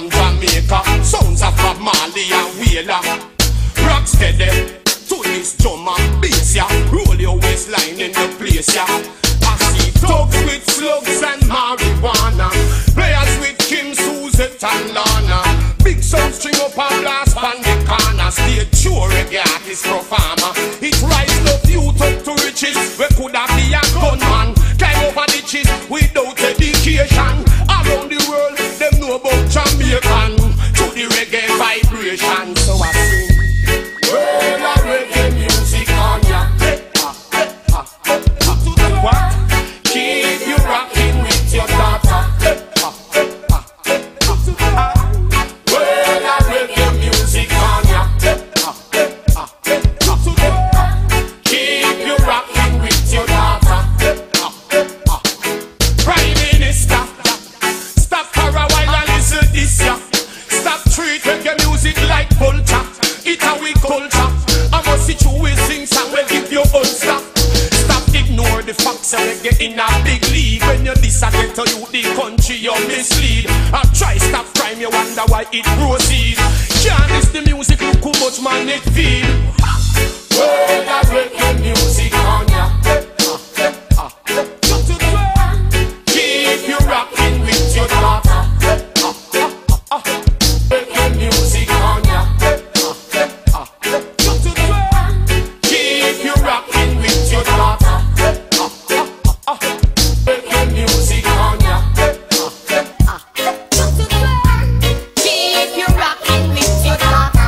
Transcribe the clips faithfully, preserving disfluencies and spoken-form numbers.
Jamaica. Sounds of Bob Marley and Wheeler. Rocksteady to this drum and bass, yeah. Roll your waistline in the place, yeah. I see thugs with slugs and marijuana, players with Kim, Suzette and Lana. Big sound string up and blast on the corner. Stay true reggae artist performer. It rise up youth up to riches. We could have be a gunman, climb over ditches without education. Around the world, them know about Jamaican. To the reggae vibration. So I sing, world of reggae music on ya. What? Keep you rocking with your daughter. World of reggae music on ya. Keep you rocking with your daughter. Prime Minister, stop for a while and listen this ya. Stop treat reggae music like culture. It's a we culture. I must see you will sing song will give you unstuck. Stop ignore the facts and reggae in a big league. When you disagree to you the country you mislead. I try stop crime you wonder why it proceed. Can't miss the music look how much man it feel. World of reggae music on ya. Keep you rocking with your daughter. Reggae music on ya. Keep you rocking with your daughter. Reggae music on ya. Keep you rocking with your daughter.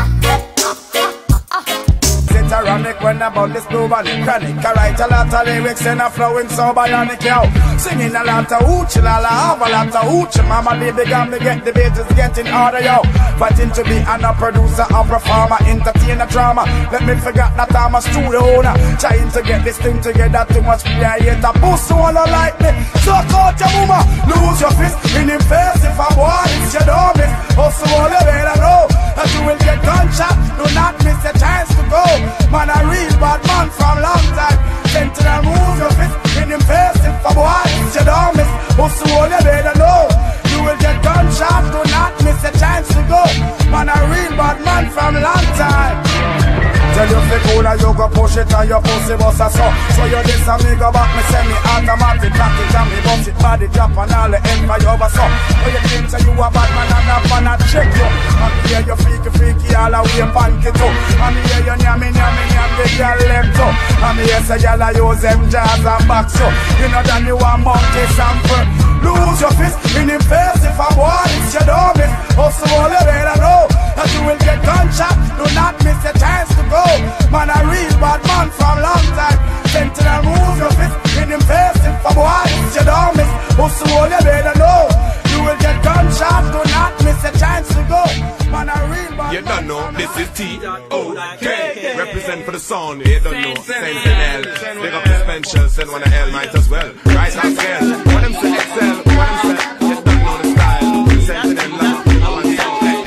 It's ironic when about this blue and chronic. I write a lot of lyrics and a flowing so bionic, yo. Singing a lot of hooch, lala, have a lot of hooch. Mama, baby, got me get the beat is getting harder, yo. Fighting to be an a producer, a performer, entertainer, drama. Let me forget that I'm a studio owner. Trying to get this thing together, too much create a boost to wanna like me. Suck out your mama, lose your fist in him face. If I want it, you don't miss. Also, all you better know that you will get gunshot. Do not miss a chance to go. Man, a real bad man from long time. Sentinel, move your fist in him face. If I want it, you don't miss. Also, all you better know you will get gunshot. Do not miss a chance to go. Man, a real bad man from long time. Tell you flick cool and you go push it and your pussy bust a so. So you this and me go back, me semi-automatic package and me bust it body drop and all the empire over so. When you think so you a bad man and a fan a check you. And me hear you freaky freaky all the way panky too. And me hear you nyammy nyammy nyam the girl left too. And me hear say y'all a use them jazz and back so. You know that you a monkey sample. Lose your fist in him face if I want it, you don't miss. Also all you better know that you will get gunshot. Do not miss a chance to go. Man, a real bad man from long time. Sentinel, move your fist in him face if I want it, you don't miss. Also all you better know you will get gunshot. Do not miss a chance to go. Man, a real bad you don't know, this is T O K. Represent for the sound, you don't know. Sentinel, big up the Spencer, send one a L might as well. Right on scale, what them say excel, what them say, you don't know the style. Sentinel, love, I want to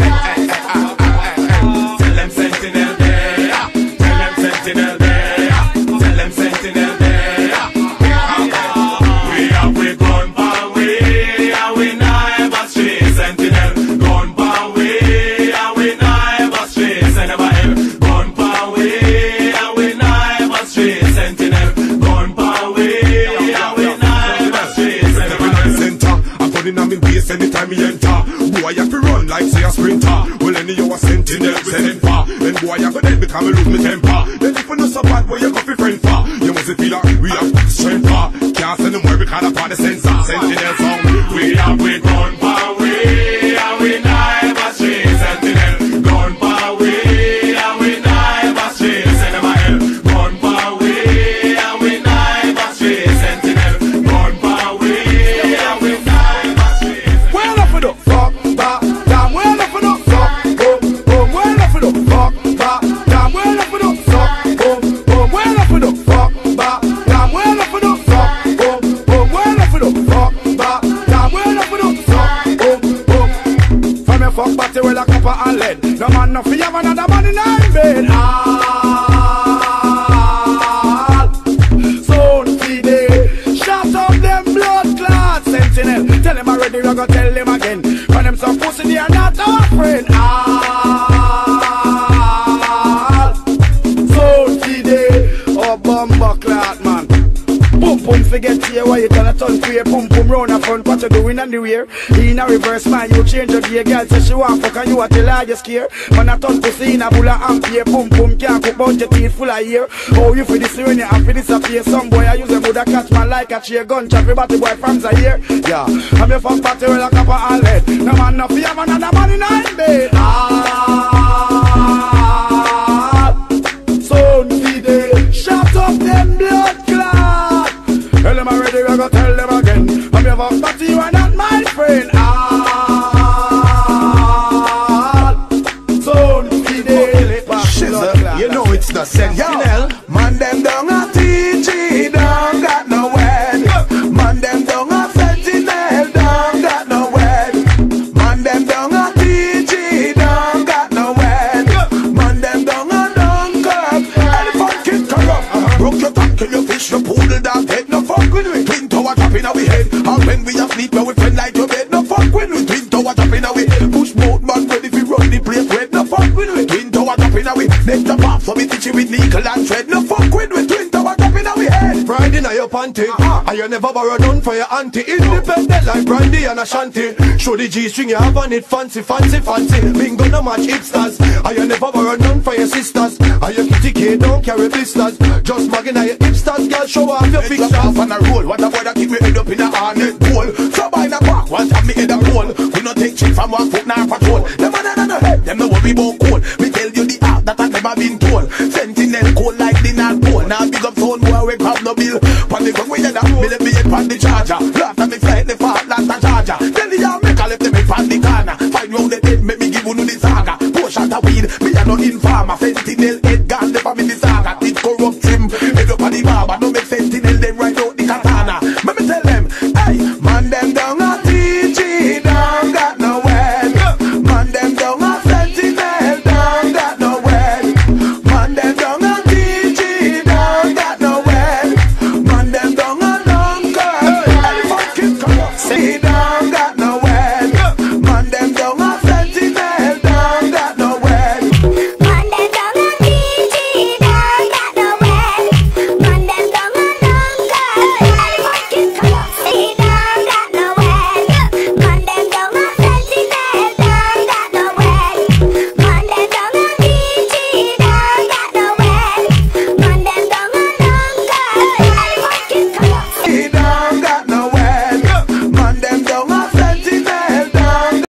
tell them Sentinel there, tell them Sentinel there, tell them Sentinel there. We are we gone by way, and we never stray. Sentinel, gone by way, and we never stray. Sentinel, gone by way, and we never stray. Sentinel, gone by way, and we never stray. Sentinel, center, I'm running on me waist anytime me enter. Boy, you have to run like say a sprinter. Well, any you a sentinel, send him far. Then boy, I go dead because me lose me temper. Then if you know so bad, boy, you go fi friend far. You must feel like we have strength far. Can't send them where we can't apply the sensor. Sentinel song, we have we gone by way, and we never stray. Sentinel, gone by way, and we never stray. Sentinel, gone by way, and we never stray. Sentinel, gone by way, and we never stray. well up for the fuck, ba, damn well up for the fuck, boom, boom, well up for the fuck, ba, damn well up for the fuck, boom, boom, well up for the fuck, ba, damn well up for the fuck, boom, boom, well up for the fuck, ba, damn well up for the fuck, boom, boom. From your fuck body well a copper and lead. No man no fi have another man in our bed. All sound fi dey. Shut up them blood clots. Sentinel, tell him already, we go tell him again. When them some pussy they are not front, what you doing on the rear? In a reverse, man, you change your gear. Girl say she want fuck and you a tell her you scare. Man a turn pussy in a bull of ampere. Boom boom can't cook bunch your teeth full of ear. Oh, you for this when you have to disappear. Some boy I use a would a catch man like a chair. Gun chat with batty boy from Zaire. Yeah, I'm your fuck batty with a cup of all head. No man no fear man another man in a bed. Ah, son fide, shut up them blood clot. Tell them already, we go tell them again. I'm your fuck batty, you are not my friend. Ah, son fide, you know it's not sentinel. Man them down a T G, don't got no head. Man them down a sentinel, don't got no head. Man them down a T G, don't got no head. Man them down a Dunkirk, elephant kid corrupt. Broke your tank, kill your fish, your poodle dog head. No fuck with we, twin tower drop in our head. And when we a sleep, we friend like your bed. No fuck with we, twin tower drop in our way. Push boat man ready fi run the place red. No fuck with we, twin tower drop in our way. Next the pop, so we teach you with nickel and thread. No fuck with we, twin tower drop in our head. Pride in your panty, uh-huh. And you never borrow none for your auntie. Independent like Brandy and Ashanti. Show the G-string you have on it, fancy, fancy, fancy. Bingo no match hipsters. And you never borrow none for your sisters. And your kitty K don't carry blisters. Just mugging at your hipsters, girl, show off your pictures. Off on a roll, what a boy that keep me head up in a harness pole. So by the park, once have me head a roll. We no take shit from one foot nor patrol. Them man on the head, them no worry about cold. Me tell you the art that I never been told. Sentinel cold like the North Pole. Now big up phone boy we grab no bill. Pan the gun we head up, me let me head pan the charger. Last time me flight the fast last a charger. Then the arm make a left them me pan the corner. Find round the dead, make me give you the saga. Pour shot a weed, me a no informer. Sentinel head gone, never me the saga. It corrupt.